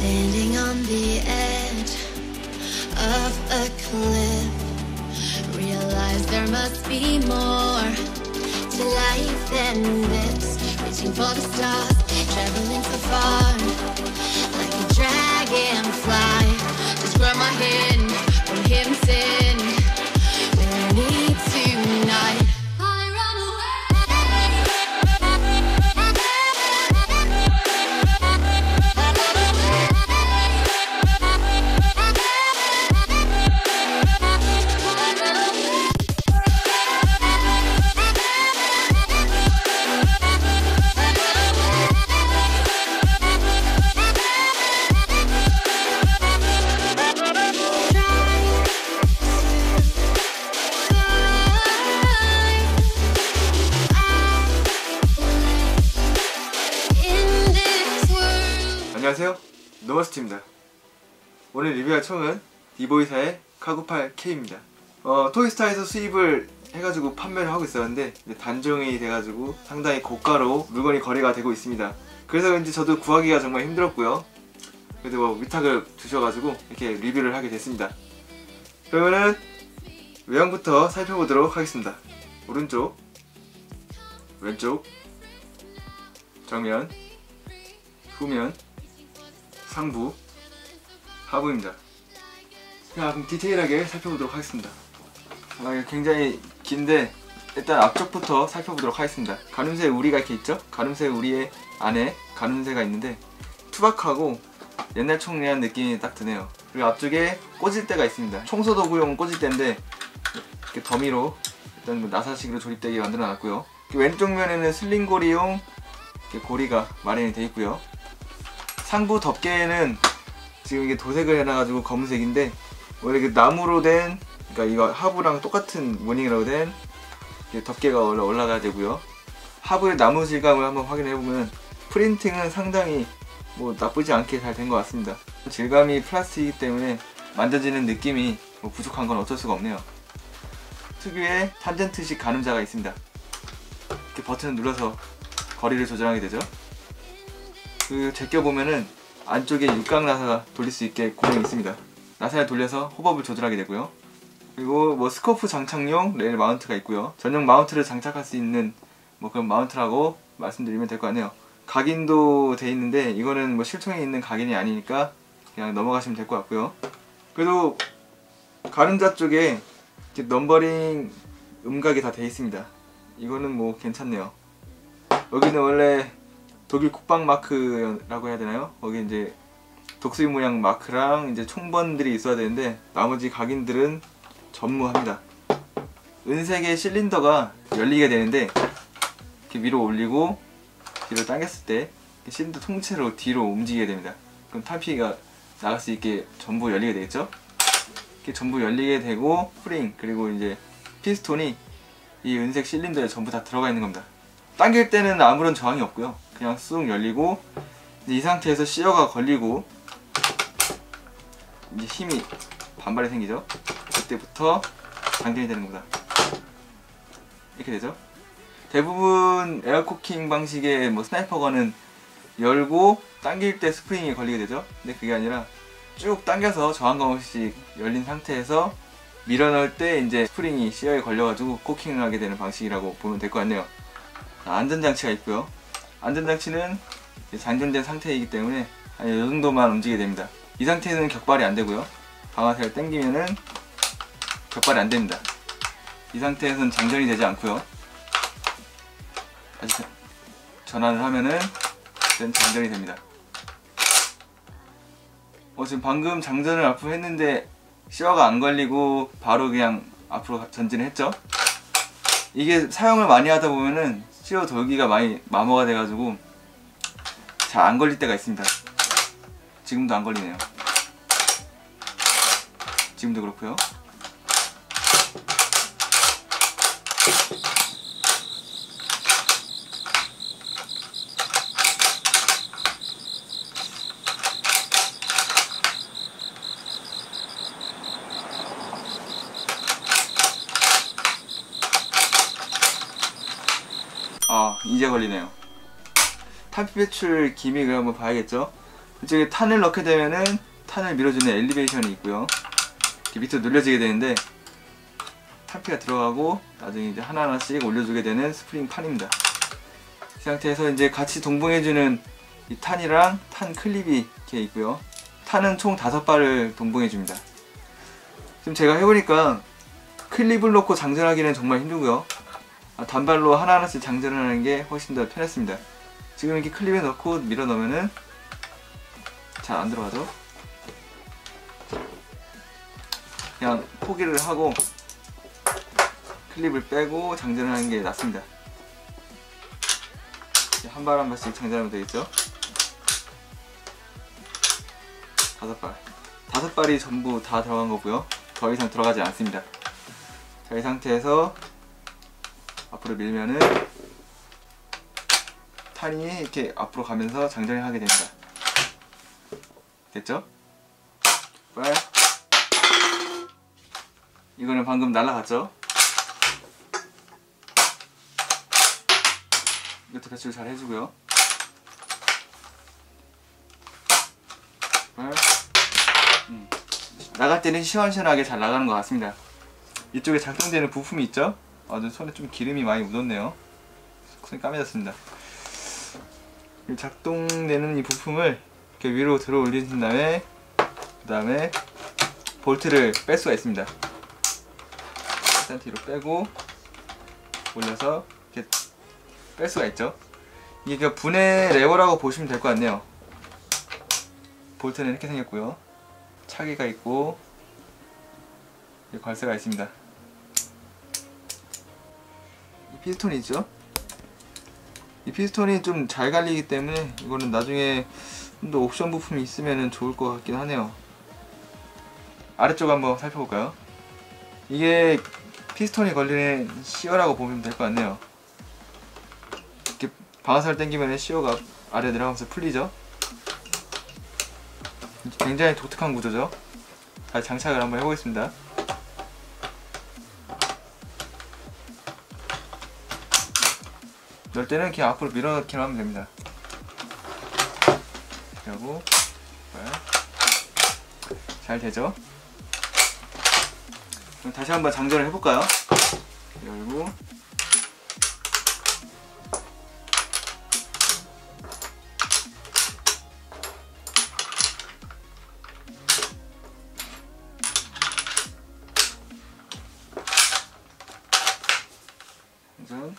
Standing on the edge of a cliff, realize there must be more to life than this. Reaching for the stars, traveling so far, like a dragonfly. Just grab my hand from him, sin. Where I need tonight. 안녕하세요, 노머스트입니다. 오늘 리뷰할 총은 디보이사의 카구팔K입니다. 토이스타에서 수입을 해가지고 판매를 하고 있었는데 단종이 돼가지고 상당히 고가로 물건이 거래가 되고 있습니다. 그래서 왠지 저도 구하기가 정말 힘들었고요. 그래도 위탁을 주셔가지고 이렇게 리뷰를 하게 됐습니다. 그러면은 외형부터 살펴보도록 하겠습니다. 오른쪽, 왼쪽, 정면, 후면, 상부, 하부입니다. 자, 그럼 디테일하게 살펴보도록 하겠습니다. 이거 굉장히 긴데 일단 앞쪽부터 살펴보도록 하겠습니다. 가늠쇠 우리가 이렇게 있죠? 가늠쇠 우리의 안에 가늠쇠가 있는데 투박하고 옛날 총이라는 느낌이 딱 드네요. 그리고 앞쪽에 꽂을대가 있습니다. 청소도구용 꽂을대인데 이렇게 더미로 일단 나사식으로 조립되게 만들어 놨고요. 왼쪽 면에는 슬링고리용 이렇게 고리가 마련이 되어 있고요. 상부 덮개는 지금 이게 도색을 해놔가지고 검은색인데 원래 그 나무로 된, 그러니까 이거 하부랑 똑같은 무늬로 된 덮개가 원래 올라가야 되고요. 하부의 나무 질감을 한번 확인해보면 프린팅은 상당히 뭐 나쁘지 않게 잘 된 것 같습니다. 질감이 플라스틱이기 때문에 만져지는 느낌이 뭐 부족한 건 어쩔 수가 없네요. 특유의 탄젠트식 가늠자가 있습니다. 이렇게 버튼을 눌러서 거리를 조절하게 되죠. 그 제껴보면은 안쪽에 육각 나사 돌릴 수 있게 구멍이 있습니다. 나사를 돌려서 호법을 조절하게 되고요. 그리고 뭐 스코프 장착용 레일 마운트가 있고요. 전용 마운트를 장착할 수 있는 뭐 그런 마운트라고 말씀드리면 될 것 같네요. 각인도 돼 있는데 이거는 뭐 실총에 있는 각인이 아니니까 그냥 넘어가시면 될 것 같고요. 그래도 가름자 쪽에 이렇게 넘버링 음각이 다 돼 있습니다. 이거는 뭐 괜찮네요. 여기는 원래 독일 국방 마크라고 해야 되나요? 거기 이제 독수리 모양 마크랑 이제 총번들이 있어야 되는데 나머지 각인들은 전무합니다. 은색의 실린더가 열리게 되는데 이렇게 위로 올리고 뒤로 당겼을 때 실린더 통째로 뒤로 움직이게 됩니다. 그럼 탈피가 나갈 수 있게 전부 열리게 되겠죠? 이렇게 전부 열리게 되고 스프링 그리고 이제 피스톤이 이 은색 실린더에 전부 다 들어가 있는 겁니다. 당길 때는 아무런 저항이 없고요. 그냥 쑥 열리고 이 상태에서 시어가 걸리고 이제 힘이 반발이 생기죠. 그때부터 당겨야 되는 겁니다. 이렇게 되죠. 대부분 에어코킹 방식의 뭐 스나이퍼건은 열고 당길 때 스프링이 걸리게 되죠. 근데 그게 아니라 쭉 당겨서 저항감 없이 열린 상태에서 밀어넣을 때 이제 스프링이 시어에 걸려가지고 코킹을 하게 되는 방식이라고 보면 될 것 같네요. 안전장치가 있고요. 안전장치는 장전된 상태이기 때문에 이 정도만 움직이게 됩니다. 이 상태에서는 격발이 안 되고요. 방아쇠를 당기면은 격발이 안 됩니다. 이 상태에서는 장전이 되지 않고요. 다시 전환을 하면은 장전이 됩니다. 지금 방금 장전을 앞으로 했는데 시어가 안 걸리고 바로 그냥 앞으로 전진을 했죠. 이게 사용을 많이 하다 보면은 시어 돌기가 많이 마모가 돼가지고 잘 안 걸릴 때가 있습니다. 지금도 안 걸리네요. 지금도 그렇고요. 이제 걸리네요. 탈피 배출 기믹을 한번 봐야겠죠. 이쪽에 탄을 넣게 되면은 탄을 밀어주는 엘리베이션이 있고요. 이렇게 밑으로 눌려지게 되는데 탄피가 들어가고 나중에 이제 하나하나씩 올려주게 되는 스프링 판입니다. 이 상태에서 이제 같이 동봉해주는 이 탄이랑 탄 클립이 이렇게 있고요. 탄은 총 5발을 동봉해줍니다. 지금 제가 해보니까 클립을 놓고 장전하기는 정말 힘들고요. 단발로 하나하나씩 장전하는 게 훨씬 더 편했습니다. 지금 이렇게 클립에 넣고 밀어 넣으면은 잘 안 들어가죠. 그냥 포기를 하고 클립을 빼고 장전을 하는 게 낫습니다. 한 발 한 발씩 장전하면 되겠죠. 5발. 5발이 전부 다 들어간 거고요. 더 이상 들어가지 않습니다. 자, 이 상태에서 앞으로 밀면은 탄이 이렇게 앞으로 가면서 장전을 하게 됩니다. 됐죠? 발. 이거는 방금 날라갔죠? 이것도 배출 잘 해주고요. 나갈 때는 시원시원하게 잘 나가는 것 같습니다. 이쪽에 작동되는 부품이 있죠? 아주 손에 좀 기름이 많이 묻었네요. 손이 까매졌습니다. 이 작동되는 이 부품을 이렇게 위로 들어 올리신 다음에 그 다음에 볼트를 뺄 수가 있습니다. 1cm로 빼고 올려서 이렇게 뺄 수가 있죠. 이게 그 분해 레버라고 보시면 될 것 같네요. 볼트는 이렇게 생겼고요. 차기가 있고 걸쇠가 있습니다. 이 피스톤이 있죠. 이 피스톤이 좀 잘 갈리기 때문에 이거는 나중에 좀 더 옵션 부품이 있으면 좋을 것 같긴 하네요. 아래쪽 한번 살펴볼까요? 이게 피스톤이 걸리는 시어라고 보면 될 것 같네요. 이렇게 방아쇠를 당기면 시어가 아래 내려가면서 풀리죠. 굉장히 독특한 구조죠. 다시 장착을 한번 해보겠습니다. 넣을 때는 그냥 앞으로 밀어넣기만 하면 됩니다. 그리고 잘 되죠? 그럼 다시 한번 장전을 해볼까요? 열고 장전.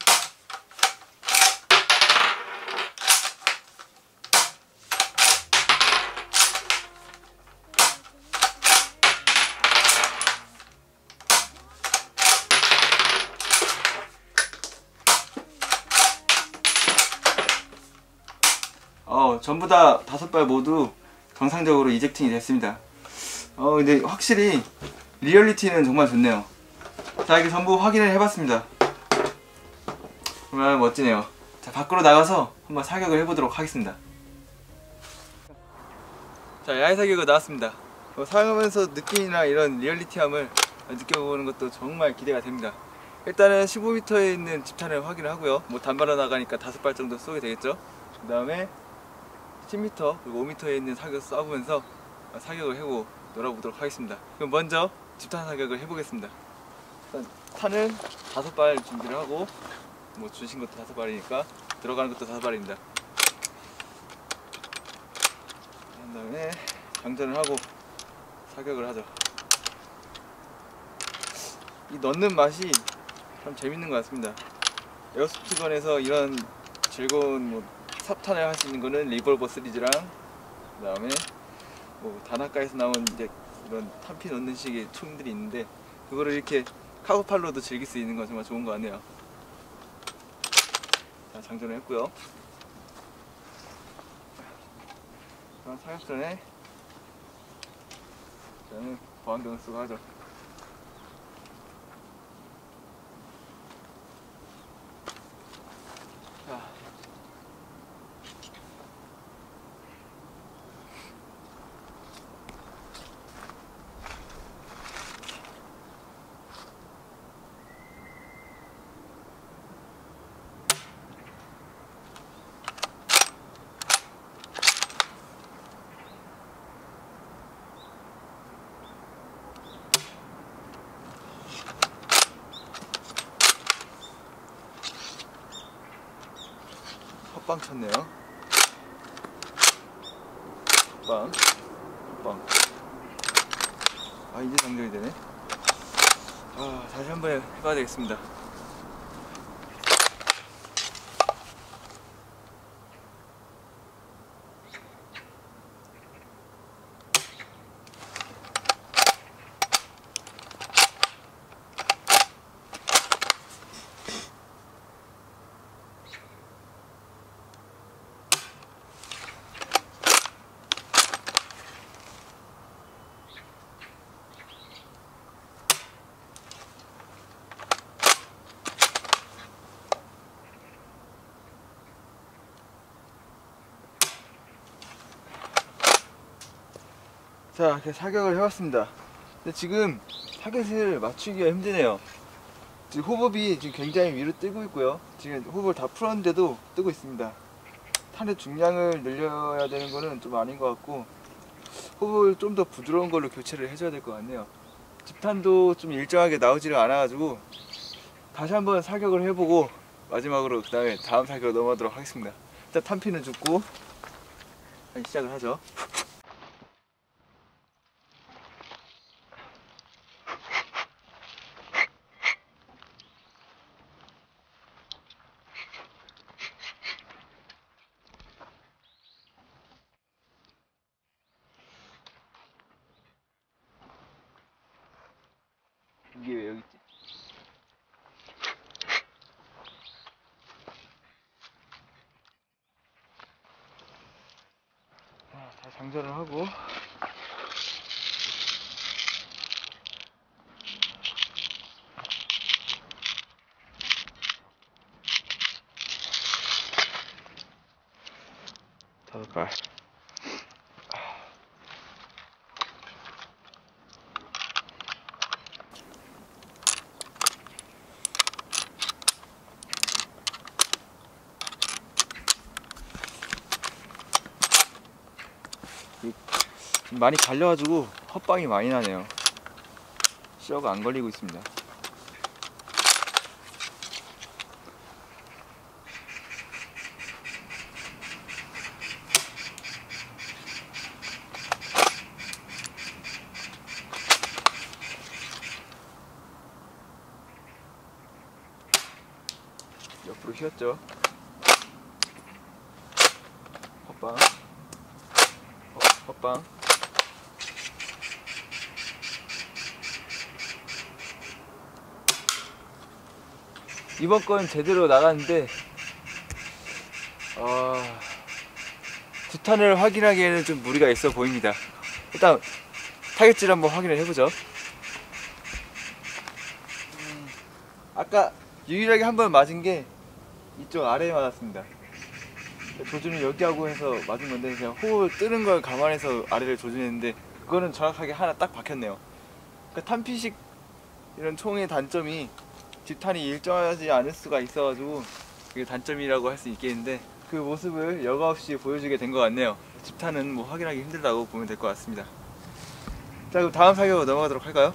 전부 다 5발 모두 정상적으로 이젝팅이 됐습니다. 근데 확실히 리얼리티는 정말 좋네요. 자, 이게 전부 확인을 해봤습니다. 정말 멋지네요. 자, 밖으로 나가서 한번 사격을 해보도록 하겠습니다. 자, 야외 사격을 나왔습니다. 사용하면서 느낌이나 이런 리얼리티함을 느껴보는 것도 정말 기대가 됩니다. 일단은 15m에 있는 집탄을 확인을 하고요. 뭐 단발로 나가니까 5발 정도 쏘게 되겠죠. 그 다음에 10m 그리고 5m에 있는 사격을 쏴보면서 사격을 해보고 놀아보도록 하겠습니다. 그럼 먼저 집탄 사격을 해보겠습니다. 일단 탄을 5발 준비를 하고, 뭐 주신 것도 5발이니까 들어가는 것도 5발입니다. 그 다음에 장전을 하고 사격을 하죠. 이 넣는 맛이 참 재밌는 것 같습니다. 에어소프트건에서 이런 즐거운 뭐 삽탄을 할 수 있는 거는 리볼버 시리즈랑, 그 다음에 뭐 단학가에서 나온 이제 이런 탄피 넣는 식의 총들이 있는데, 그거를 이렇게 카고팔로도 즐길 수 있는 건 정말 좋은 것 같네요. 자, 장전을 했고요. 사격 전에 저는 보안등을 쓰고 하죠. 자, 헛방 쳤네요. 헛방. 아, 이제 장전이 되네. 아, 다시 한번 해봐야 되겠습니다. 자, 이렇게 사격을 해봤습니다. 근데 지금 타겟을 맞추기가 힘드네요. 지금 호흡이 지금 굉장히 위로 뜨고 있고요. 지금 호흡을 다 풀었는데도 뜨고 있습니다. 탄의 중량을 늘려야 되는 거는 좀 아닌 것 같고, 호흡을 좀 더 부드러운 걸로 교체를 해줘야 될 것 같네요. 집탄도 좀 일정하게 나오지를 않아가지고 다시 한번 사격을 해보고 마지막으로 그 다음에 다음 사격으로 넘어가도록 하겠습니다. 일단 탄피는 줍고 시작을 하죠. 이게 왜 여기 있지? 다 장전을 하고 다섯 발. 많이 갈려가지고 헛방이 많이 나네요. 셔가 안 걸리고 있습니다. 옆으로 휘었죠. 헛방, 헛방. 이번 건 제대로 나갔는데 두 탄을 확인하기에는 좀 무리가 있어 보입니다. 일단 타겟질 한번 확인을 해보죠. 아까 유일하게 한 번 맞은 게 이쪽 아래에 맞았습니다. 조준을 여기 하고 해서 맞은 건데 그냥 호흡을 뜨는 걸 감안해서 아래를 조준했는데 그거는 정확하게 하나 딱 박혔네요. 그러니까 탄피식 이런 총의 단점이 집탄이 일정하지 않을 수가 있어가지고 그게 단점이라고 할 수 있겠는데 그 모습을 여과 없이 보여주게 된 것 같네요. 집탄은 뭐 확인하기 힘들다고 보면 될 것 같습니다. 자, 그럼 다음 사격으로 넘어가도록 할까요?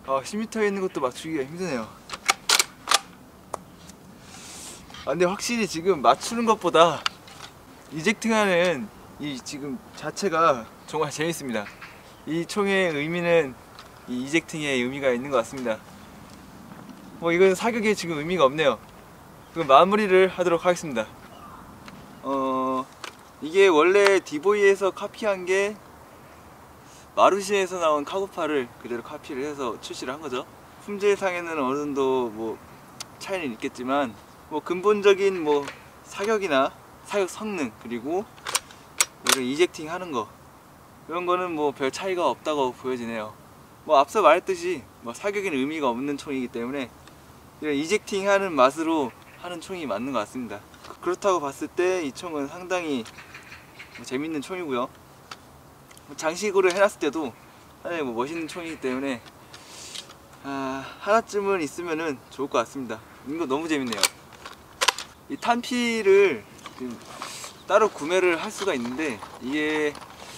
10m에 있는 것도 맞추기가 힘드네요. 근데 확실히 지금 맞추는 것보다 이젝팅하는 이 지금 자체가 정말 재밌습니다. 이 총의 의미는 이 이젝팅에 의미가 있는 것 같습니다. 이건 사격에 지금 의미가 없네요. 그럼 마무리를 하도록 하겠습니다. 이게 원래 디보이에서 카피한 게 마루시에서 나온 카고파를 그대로 카피를 해서 출시를 한 거죠. 품질상에는 어느 정도 뭐 차이는 있겠지만 근본적인 사격이나 사격 성능 그리고 이런 이젝팅 하는 거 이런 거는 별 차이가 없다고 보여지네요. 앞서 말했듯이 사격에는 의미가 없는 총이기 때문에 이런 이젝팅 하는 맛으로 하는 총이 맞는 것 같습니다. 그렇다고 봤을 때 이 총은 상당히 재밌는 총이고요. 장식으로 해놨을 때도 상당히 멋있는 총이기 때문에 하나쯤은 있으면 좋을 것 같습니다. 이거 너무 재밌네요. 이 탄피를 따로 구매를 할 수가 있는데 이게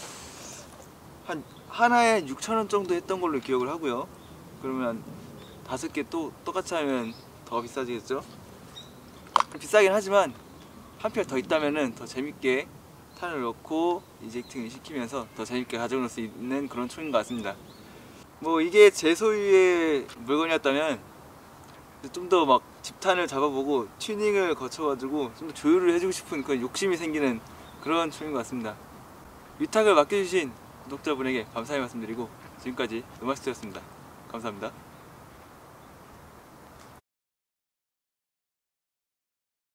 하나에 6,000원 정도 했던 걸로 기억을 하고요. 그러면 5개 또 똑같이 하면 더 비싸지겠죠? 비싸긴 하지만 한 표 더 있다면 더 재밌게 탄을 넣고 이젝팅을 시키면서 더 재밌게 가져올 수 있는 그런 총인 것 같습니다. 이게 제 소유의 물건이었다면 좀 더 집탄을 잡아보고 튜닝을 거쳐가지고 좀 더 조율을 해주고 싶은 그런 욕심이 생기는 그런 총인 것 같습니다. 위탁을 맡겨주신 구독자분에게 감사의 말씀드리고 지금까지 노마스터였습니다. 감사합니다.